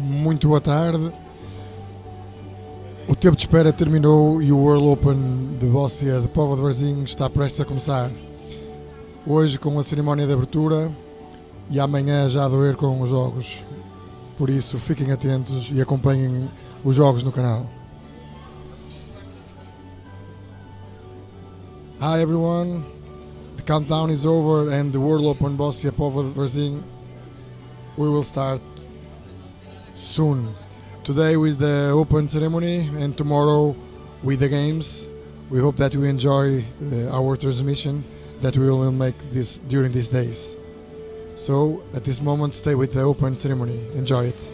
Muito boa tarde. O tempo de espera terminou e o World Open de Bóssia de Póvoa de Varzim está prestes a começar. Hoje com a cerimónia de abertura e amanhã já a doer com os jogos. Por isso fiquem atentos e acompanhem os jogos no canal. Hi everyone, the countdown is over and the World Open Bóssia Póvoa de Varzim we will start soon. Today with the open ceremony and tomorrow with the games. We hope that you enjoy our transmission that we will make this during these days. So at this moment stay with the open ceremony. Enjoy it.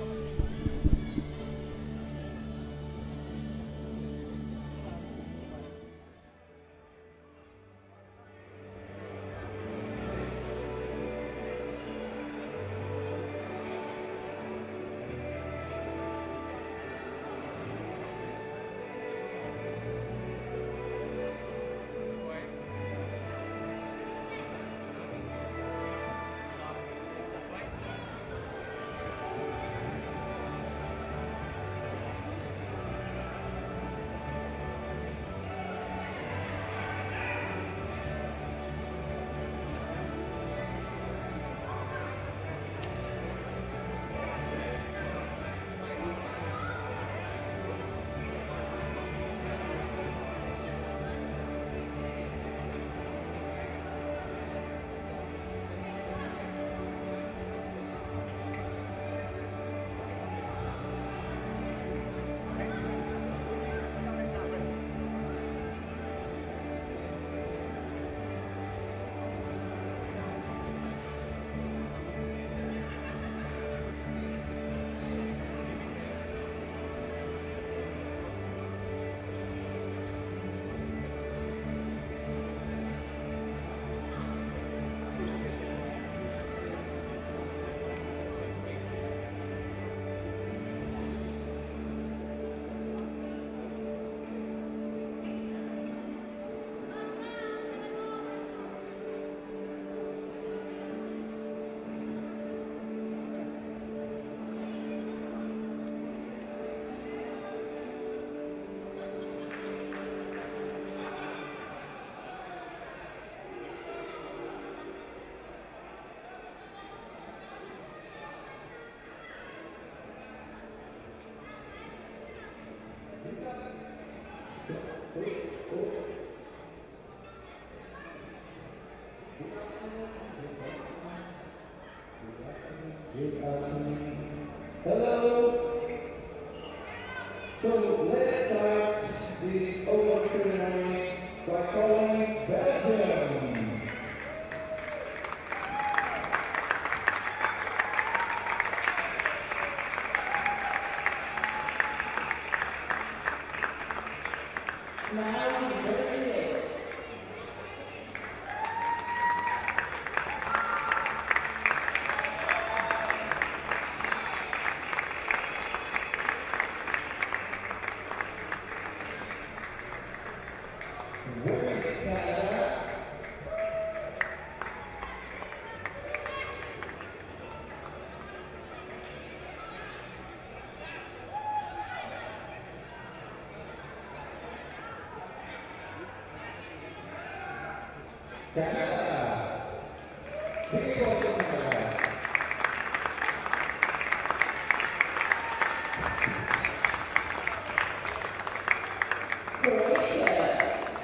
Hello. So let's start this open ceremony by calling Belgium. Now we ready. Canada. Here we go, Canada. Croatia.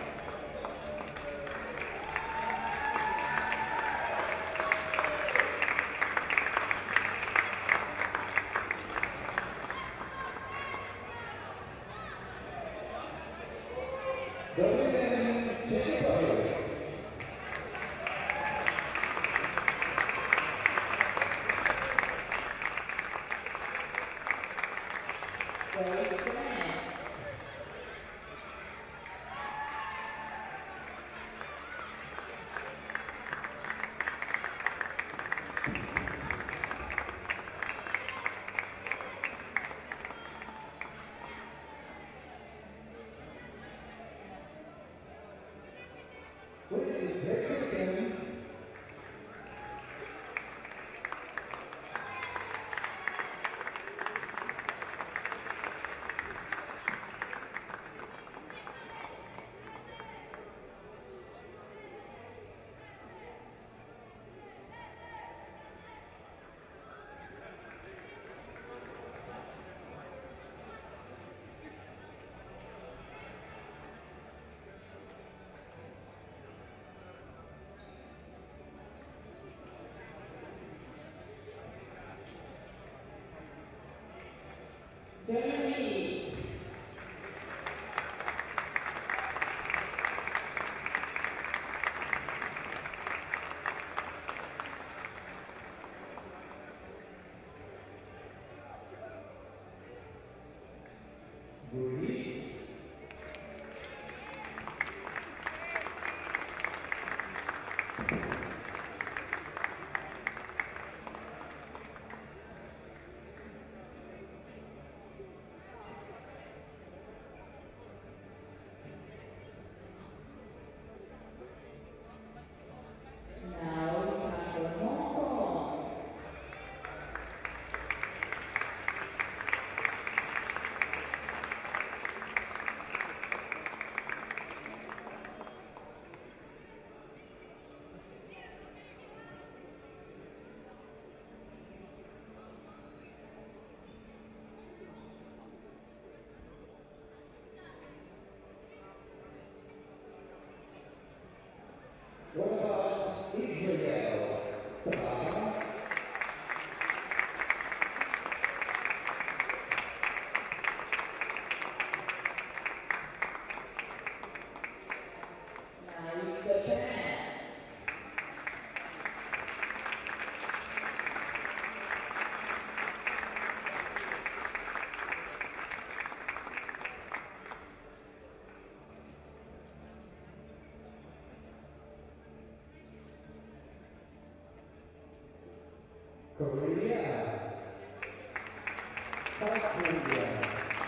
The women, Czech Republic. Germany. Greece. Now it's time for Hong Kong. What about Israel? Sabah? Now it's Japan. Korea. South Korea.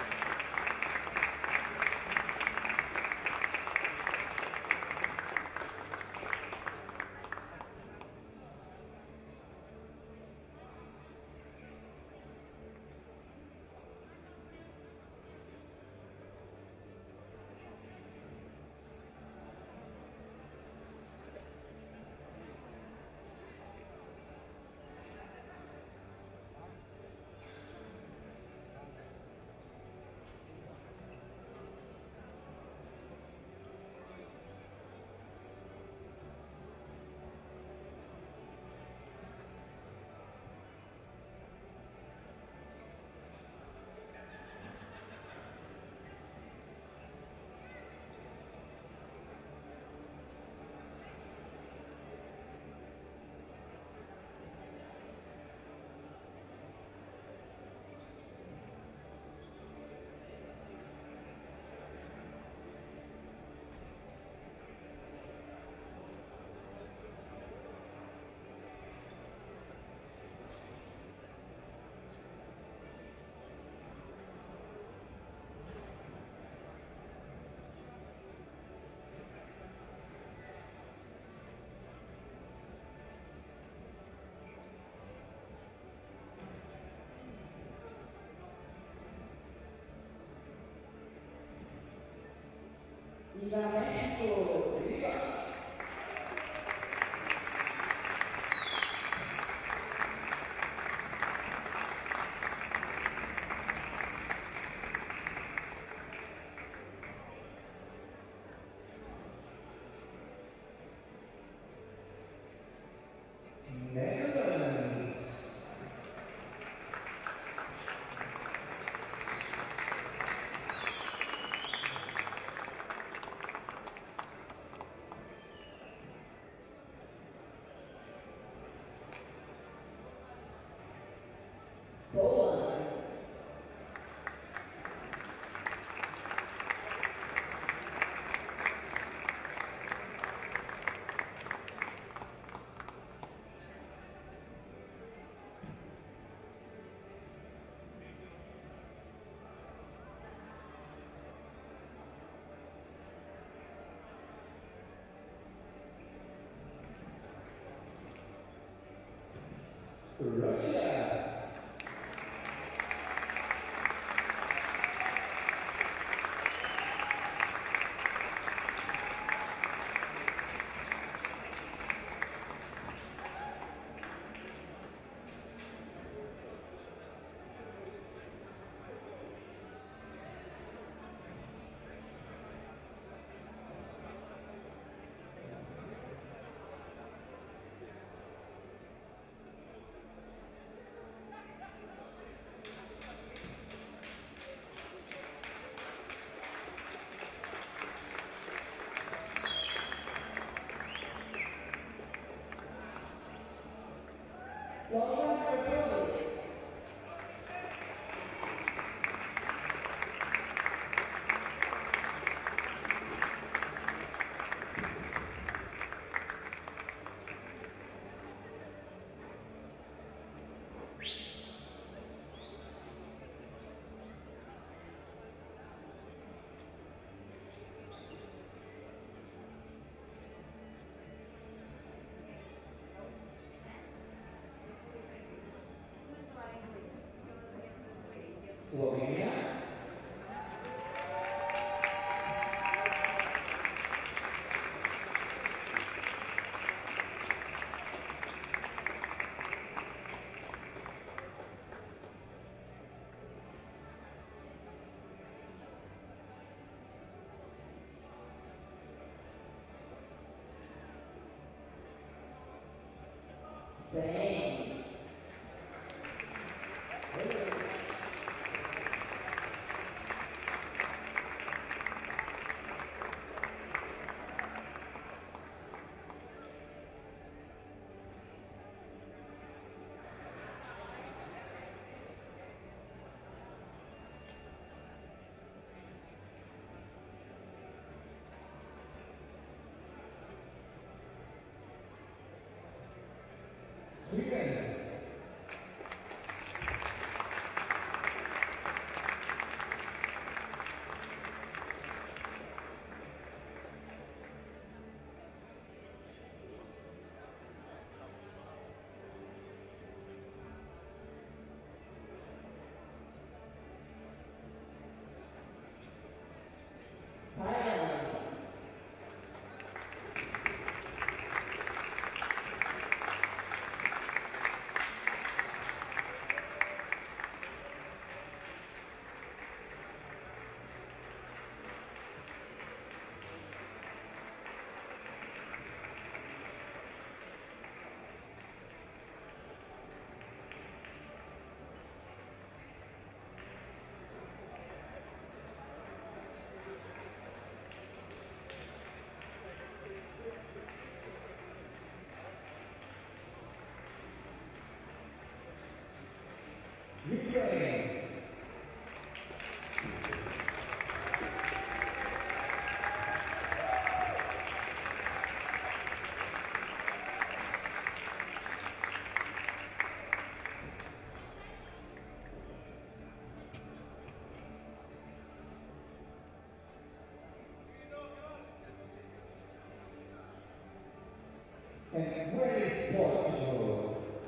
Viva México! Viva! Netherlands. Poland. Russia. Same. Sweden. Thailand. Ukraine. And great Portugal.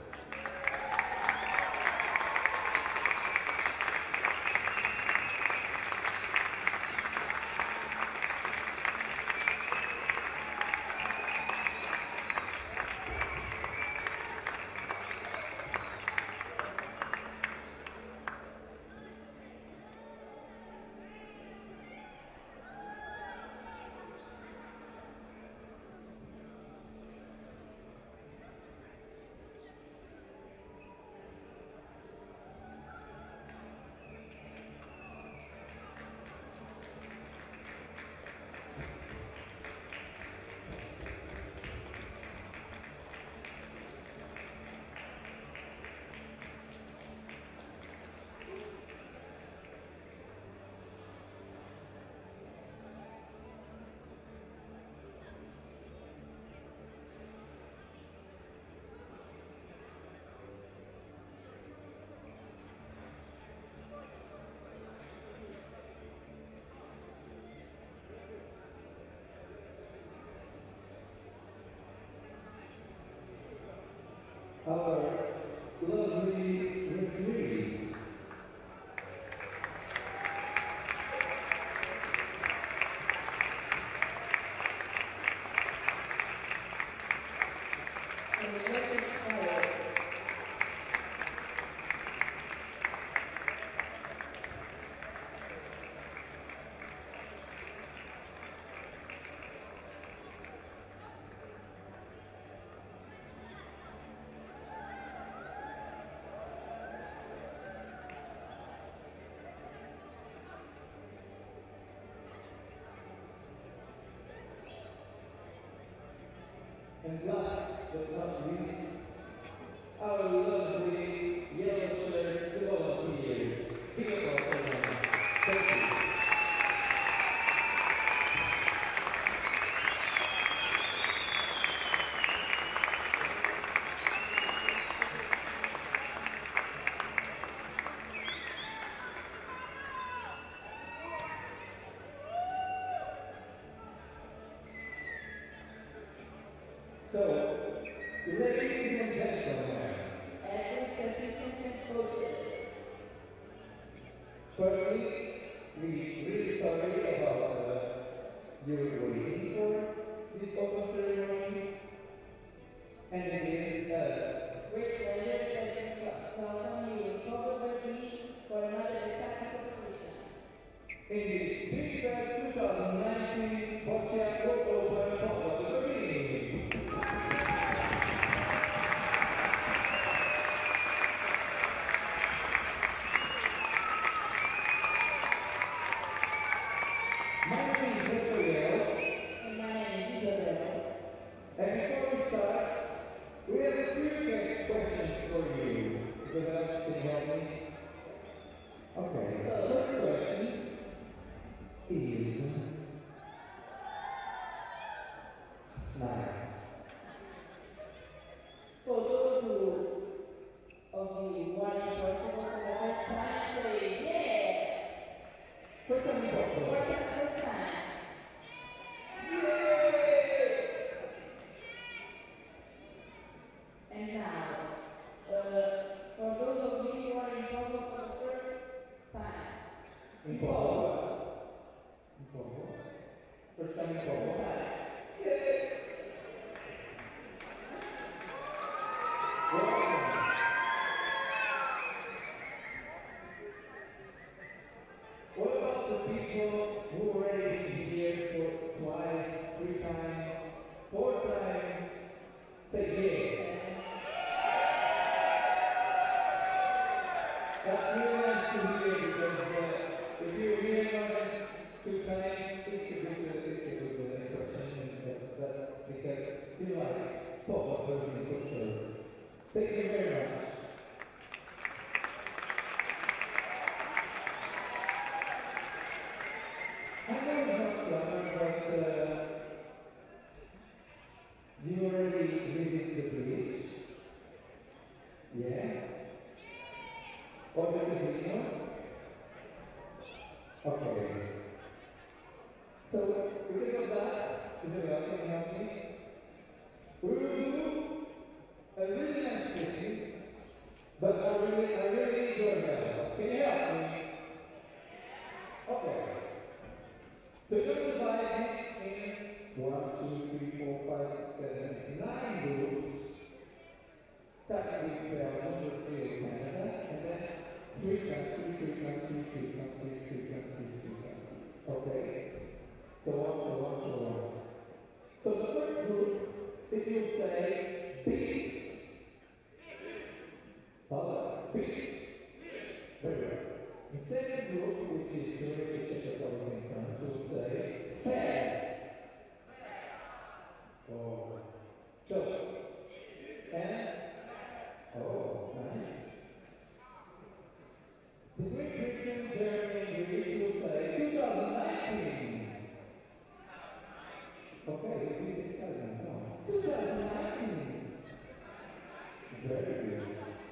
Our lovely referees. And last but not least, our lovely yellow shirt volunteers. Give it up for them. Thank you. So, ladies and gentlemen, and assistants and coaches, firstly, we really sorry about your waiting for this open ceremony, and it is a great pleasure to welcome you in Controversy for another exciting competition. In the Six 2019 Boccia Open Polo Derby. First time for one time. Yay! Welcome. What about the people who already been here for twice, 3 times, 4 times? Say yeah. That's really nice to hear because if you're here more than 2 times, it's a good impression. That's because you like pop-up version for sure. Thank you very much. I know it's not summer, but you already visited the beach? Yeah? Or the casino? Okay. So, because of that, Isabel, can you help me? We will do a really nice city, but I really enjoy that. Can you help me? Okay. So you're going to divide this in 1, 2, 3, 4, 5, 6, 7, 9 groups. Starting with Belgium, Turkey, and Canada, and then 3 countries, 3 countries, 3 countries, 3 countries, 3 countries. Okay? So on. So the first group, if you say peace. Peace. Very well. The second group, which is the British Republic in France, will say fair. Oh. So, and, oh, nice. The Great Britain, Germany, and Greece will say 2019. Okay, this is exciting. No. 2019. Very good.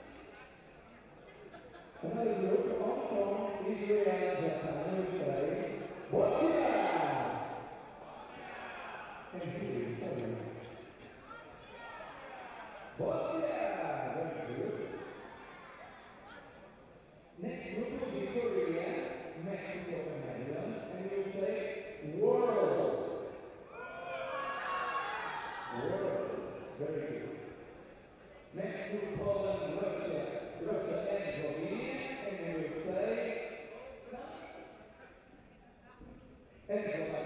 Another group, Hong Kong, Israel, Japan will say, Bosnia! Thank you, sorry. Bosnia! Very good. Next group will be Korea, Mexico, and Netherlands, and we'll say, world. World. Very good. Next group, Poland, Russia, and Slovenia, and we will say, and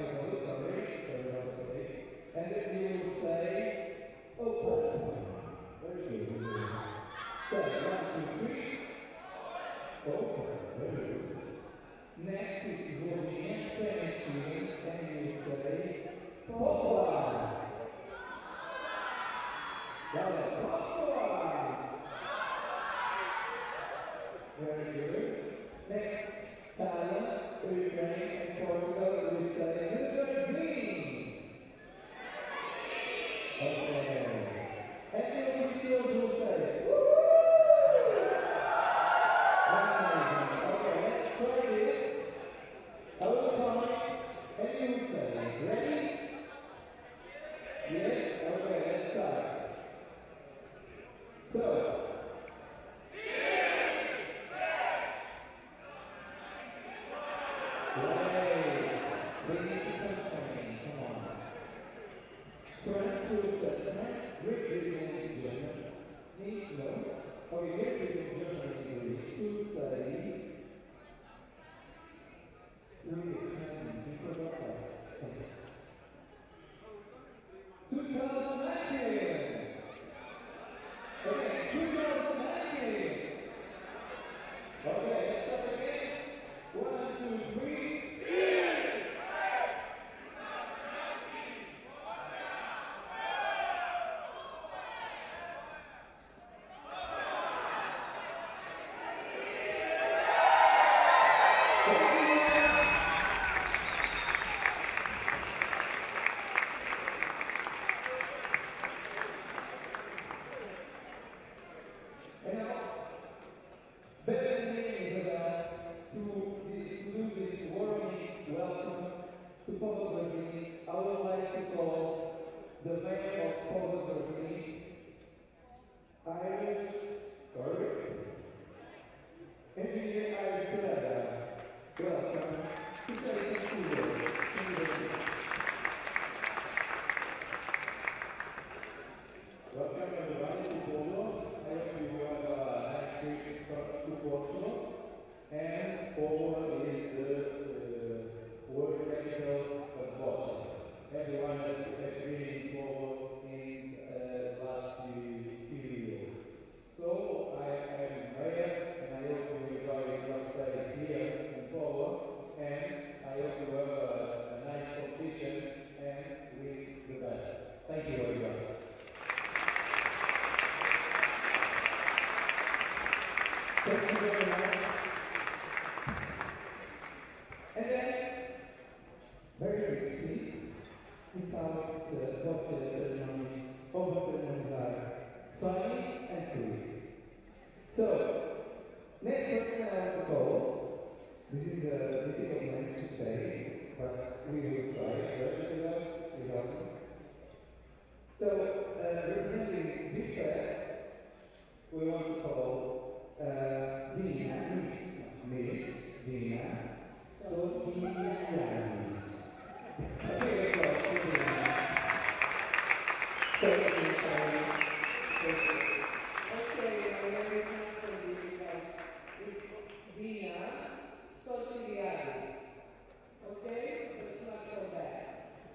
then you will say, oh, very good. So, 1, 2, 3. Oh, very good. Next is Slovenia, 17, and you will say, Popova. Very good. Next, Thailand, Ukraine, and Portugal will say Brazil. Okay. And you will say, woo! Okay, let's try this. I will count, and you will say, ready? Yes? Okay, let's start. So, Thank you very much. And then, very quickly, without doctor ceremonies, over ceremonies are funny and quick. So, next person I want to call, this is a difficult name to say, but we will try. Ready without. So, representing this set, we want to call Dina, Miss Dina. So, Dina. Okay, let's go. Dina. Thank you. Okay, my name is Nancy. It's Dina Sottiliani. Okay, so it's not so bad.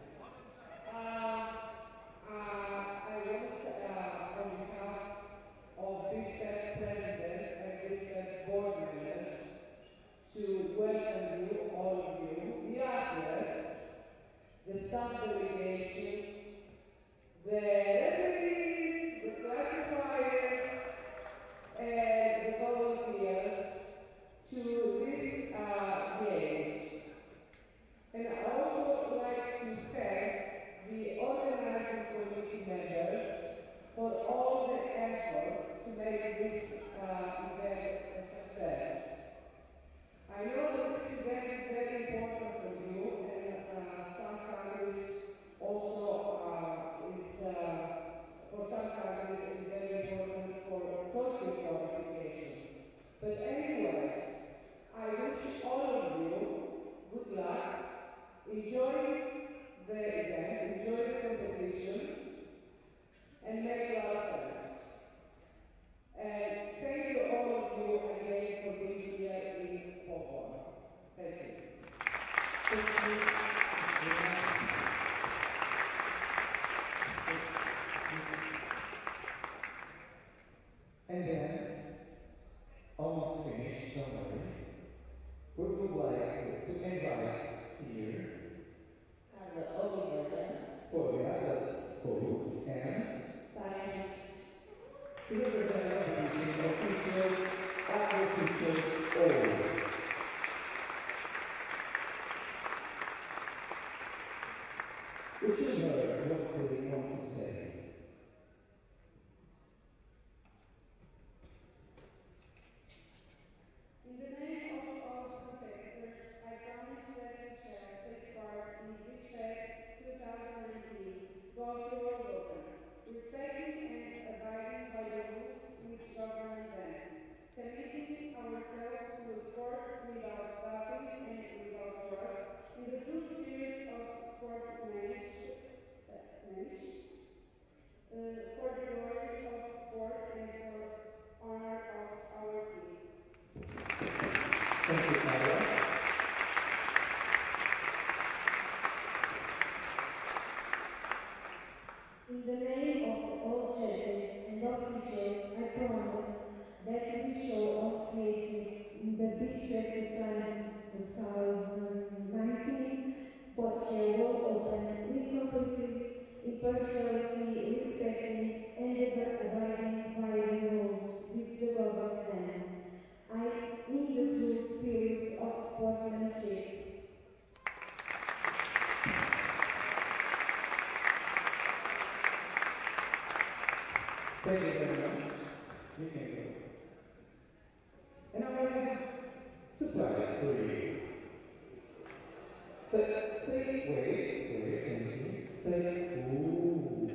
I want, on behalf of this president and this board members, to welcome you, all of you, the athletes, the staff delegation, the referees, the classifiers, and the volunteers to this games. And I also would like to thank the organizing committee members for all the effort to make this event a success. I know that this event is very important for you, and some countries also for some countries it's very important for Tokyo qualification. But anyways, I wish all of you good luck, enjoy the event, enjoy the competition, and make a lot of friends. And thank you all of you again for being here in Poland. Thank you. Thank you. And then, almost finished, don't worry. We would like to invite here for the adults group and to represent the officials, other officials, all. We should know what they want to say. In the name of all competitors, I promise that we shall take part in BISHTEC 2019 Golf World Open, respecting and abiding by the rules which govern them, committing ourselves to sport without doping and without drugs, in the true spirit of sportsmanship, for the glory of sport and for honor of our teams. Thank you, Carla. In the name of all judges and officials, I promise that we shall all face in the BISHTEC 2019 Bocce World Open with completely impartiality, respecting and abiding by the rules which govern them. In the true spirit of sportsmanship. Thank you very much. You can go. And I have a surprise for you. Say, wait, say, ooh.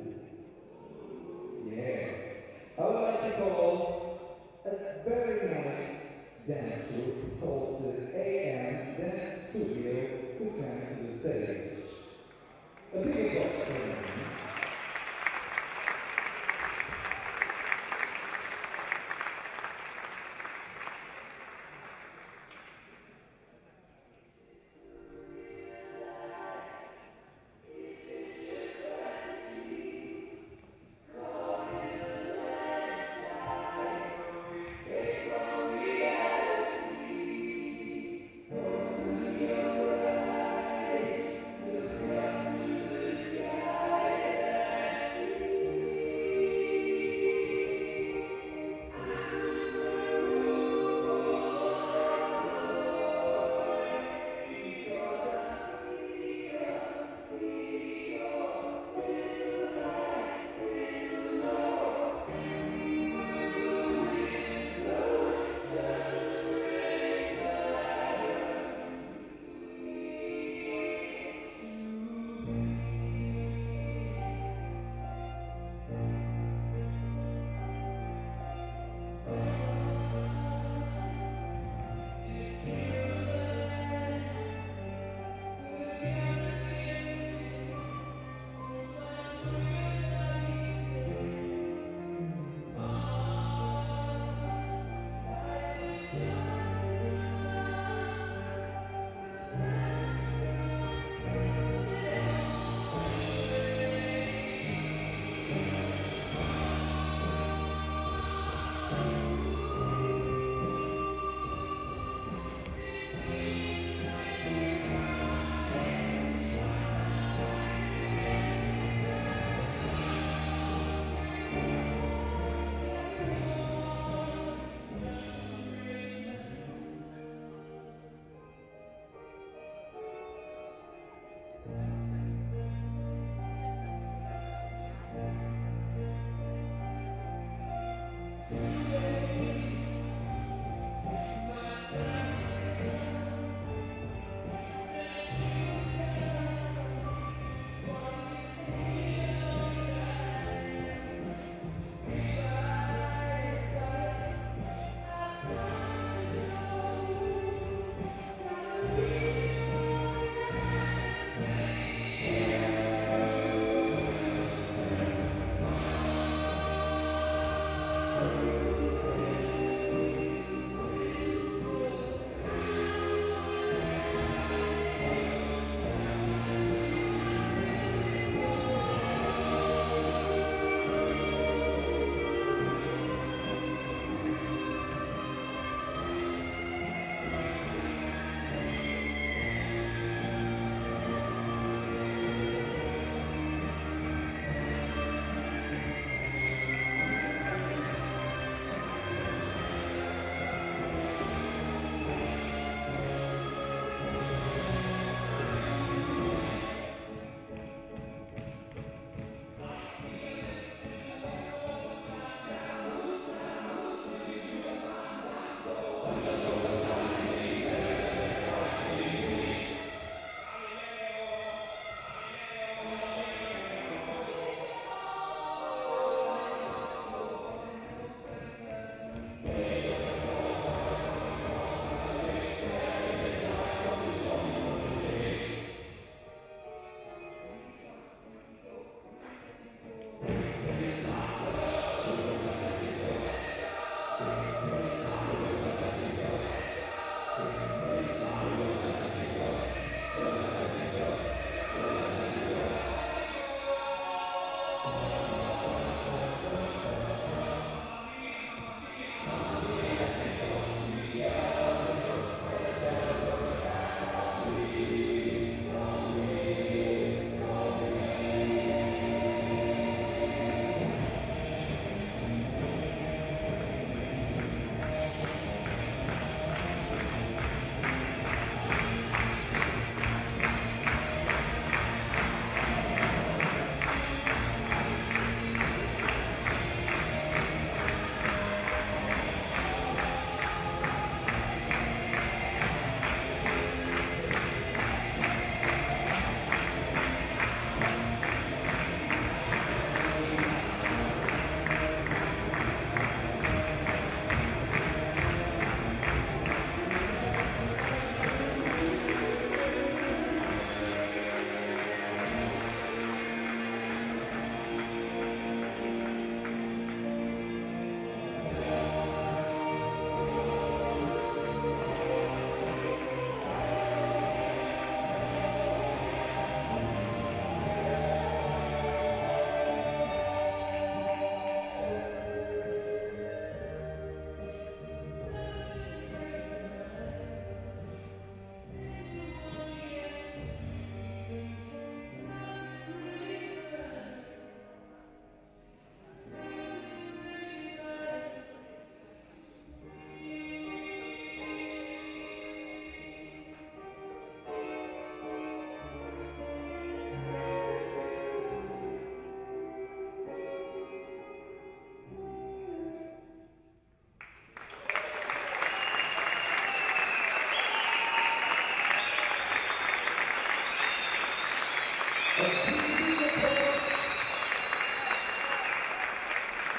Yeah. I would like to call a very nice dance group called the AM Dance Studio to come to the stage. A big applause for them.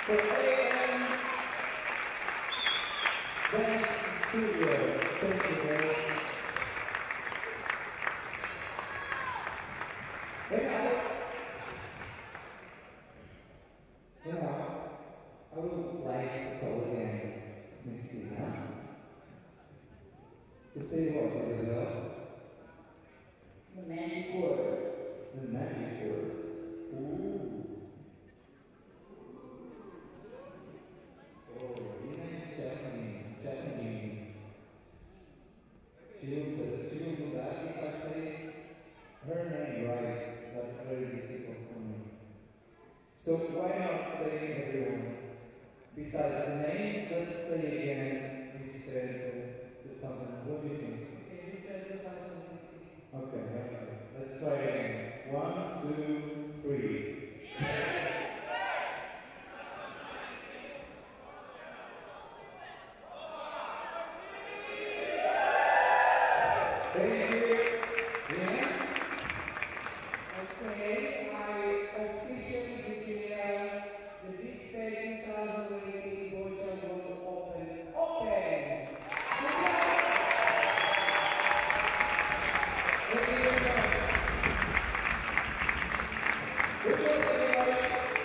For AM, Dance Studio. Thank you, guys. Now, I would like to call again Miss Tina to say what, Isabel? The magic word. The magic words. Ooh. Oh, nice Japanese. She will do that if I say her name right. That's very difficult for me. So why not say everyone? Besides the name, let's say again, we said 2000. What do you think? Okay, we said 2015. Okay. Let's try again. 1, 2, 3. Thank you. Yeah. Okay, I officially declare the Big Stage 2018 Boja World Open open. Thank you very much. Good luck, everybody.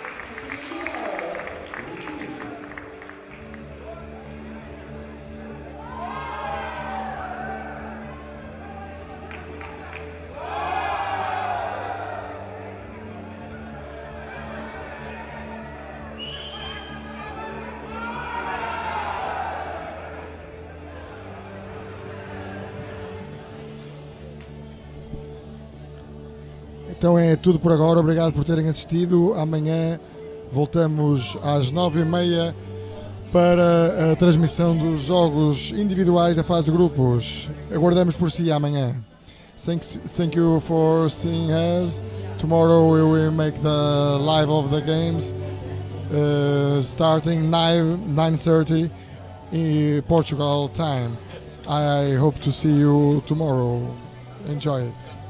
Então é tudo por agora, obrigado por terem assistido. Amanhã voltamos às 9h30 para a transmissão dos jogos individuais da fase de grupos. Aguardamos por si amanhã. Thank you for seeing us. Tomorrow we will make the live of the games starting 9:30 in Portugal time. I hope to see you tomorrow. Enjoy it.